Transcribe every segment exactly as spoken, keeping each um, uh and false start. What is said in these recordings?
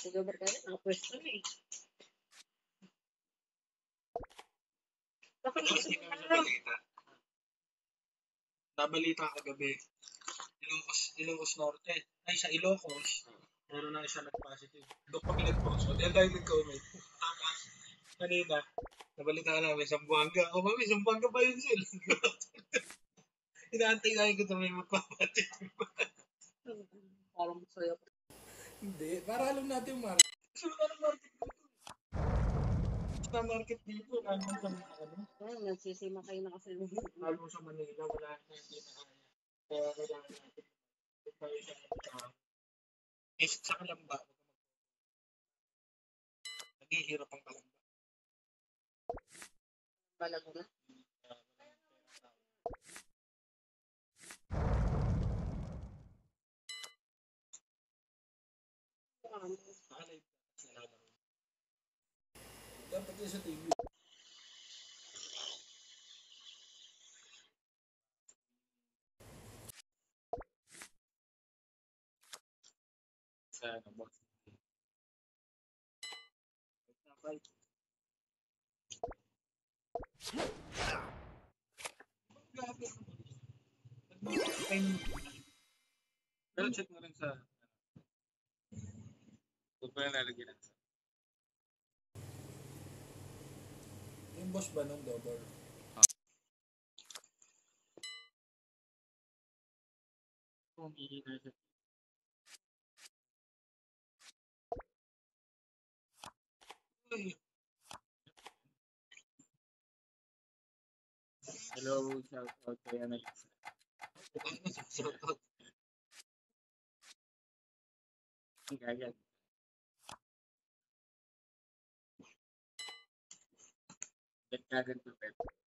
Sige, barkada. Nakapwesto na eh. Bakit Kasi kami sa balita. Nabalita kagabi. Ilocos, Ilocos Norte. Ay, sa Ilocos. Meron na isa nag-positive. Doon kami nag-post. O, diyan tayo nag-comment. Tapos, kanina, nabalita ka namin, Zamboanga. O, mami, Zamboanga pa yun sila. Inaantay namin kung may magpapatit. Parang masaya ko. Hindi, para alam natin yung market. So, ano market dito? Sa market dito, lalo sa mga ano. Ayun, nagsisima kayo na kasi. Lalo sa Manila, wala na hindi na kaya. Kaya kailangan natin. Kung tayo sa mga eh, sa Kalamba, naghihirap ang Kalamba. Balago na. Nakalive sila lang. Dapat yun sa T V. Sa ano ba? Pero check mo rin sa kung pa yung lalagyan natin. Yung boss ba ng double? Ah. Kung iinay siya. Hello, shout out kay Annalisa. Shout out. Gagal. Nagkagan to pet.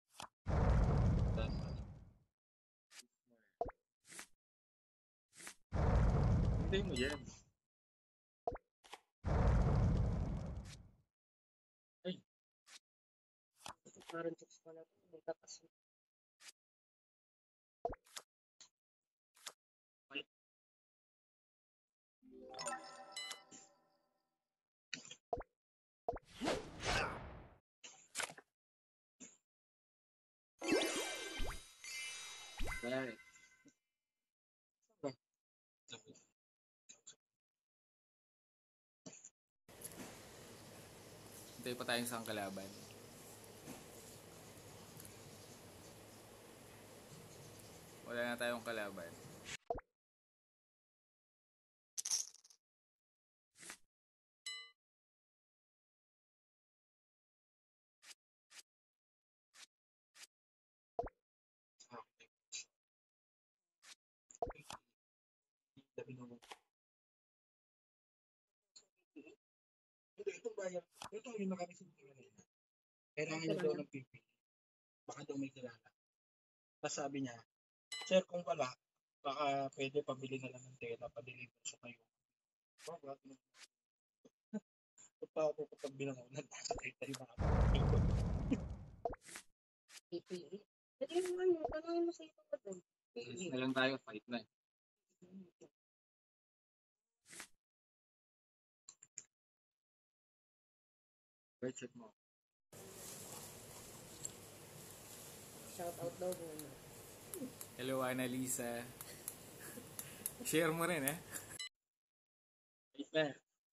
Hindi mo yan. Ay. Parang chicks pala ito. May tapas. Ay. Bakit? Hintay pa tayong isang kalaban. Wala na tayong kalaban. Ito, itong bayan. Ito yung nakarisin ko kanina. Kailangan niya daw ng P P E. Baka daw may kilala. Tapos sabi niya, sir, kung wala, baka pwede pabili na lang ng tela, pa-deliver sa kayo. Oh, wala ko na. Kung pa ako kapag binangon, nagkakatay-tay na ako. P P E. Pwede yung ano, tanongin mo sa ito ba doon? P P E. Na lang tayo, fight na. Wait, check mo. Shout out daw muna. Hello, Annalisa. Share mo rin, eh. Wait na.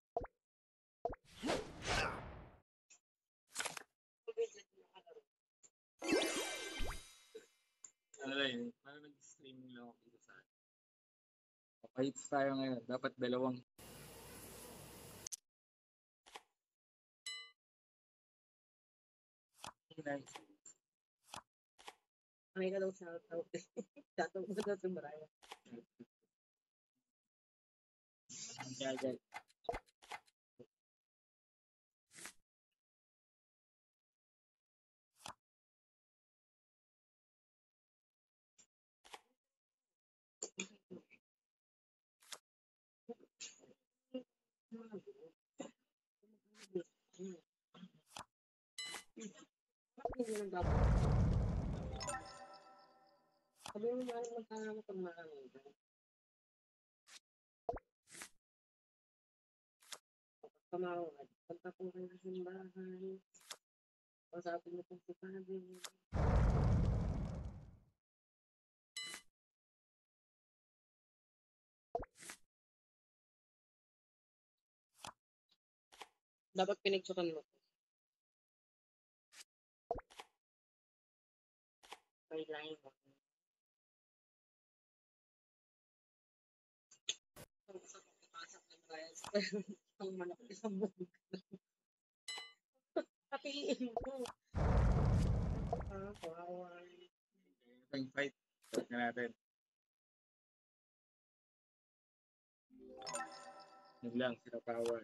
Ano lang yun? Parang nag-streaming lang ako dito sa akin. Fights tayo ngayon. Dapat dalawang. Nice. May ka daw shout out. Shout out mo daw sa Mariah. Ang gagal. Hindi lang dapat. Sabi mo ba magkakaroon pag marami? Tumawag. Punta po kayo sa simbahan. Usapin niyo po si Padre. Dapat pinagsukan mo. May line mo. Kung gusto ko ipasok ng trials, ang manok isang buong. Hatiin mo. Ah, kawawa. Yung fight. Fight na natin. Yun lang, sinapawan.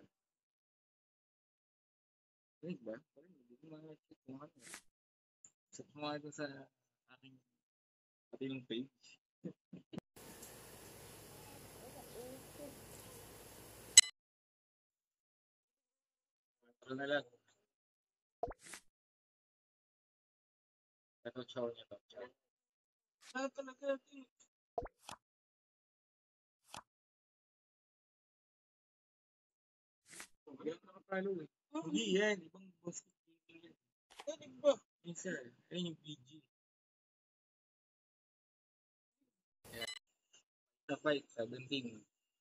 Wait ba? Hindi ko mga-check kung ano. Check mo nga ito sa aking ating page. Pero na lang. Ito, chow niya to. Chow. Ah, talaga. Hindi ako nakapalo eh. Hindi yan. Ibang boss ko. Yan, iba. Yes, sir. Ayun yung P G. Sa fight, seventeen.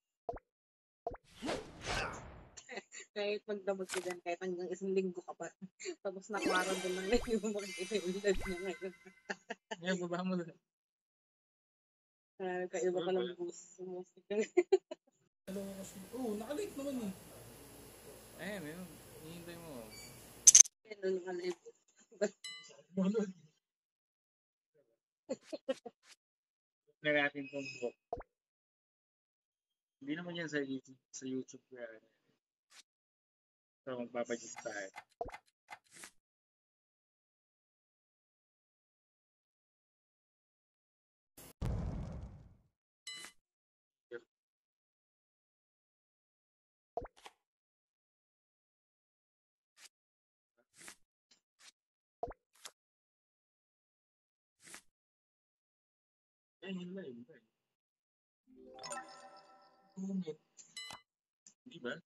Kahit magdamag ka dyan, kahit hanggang isang linggo ka pa. Tapos nakwaran doon lang ngayon yung makikita yung edad mo ngayon. Ngayon, baba mo na. Uh, kaiba ka ng boost. Ano kasi? Oo, nakalate naman eh. Ayan, yun. Hihintay mo. Ano nung alive. Bunod. Na natin itong book. Hindi naman yan sa YouTube. Sa YouTube kaya. So, magpapagis tayo. Ayan, yun ba? Yun ba? Tumit. Hindi ba?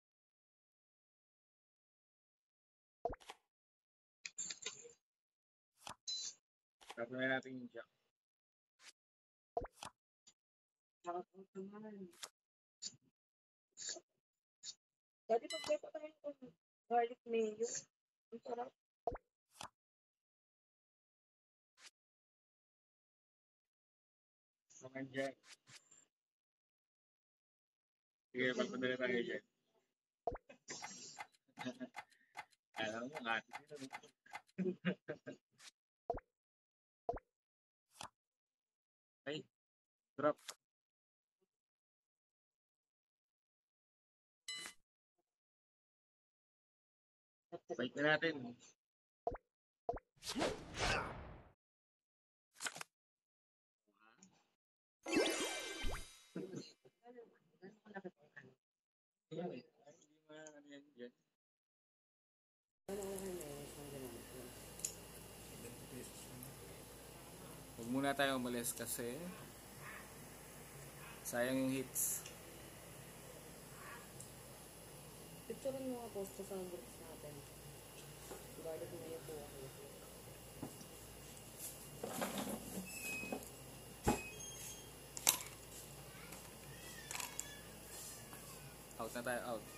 Tapos na natin yung jack. Dati pagkita tayo ng garlic mayo. Ang sarap. Mga jack. Sige, magpadala tayo dyan. Alam mo, ate nila. Ay, drop. Fight na natin. Huwag muna tayo umalis kasi sayang yung hits. Picturean mo nga post sa groups natin. Garlic mayo po ako. Out na tayo, out.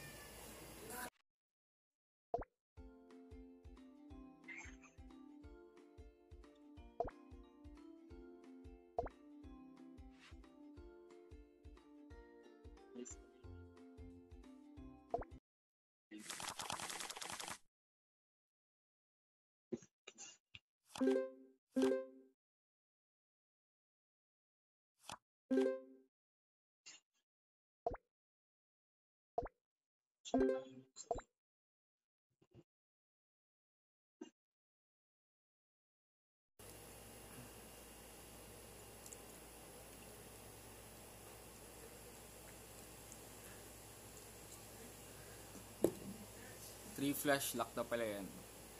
Three flash lock na pala yan.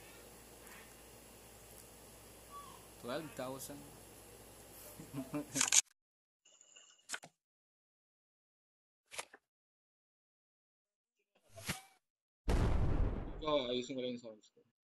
twelve thousand. Oo, ayusin ko lang yung sounds ko.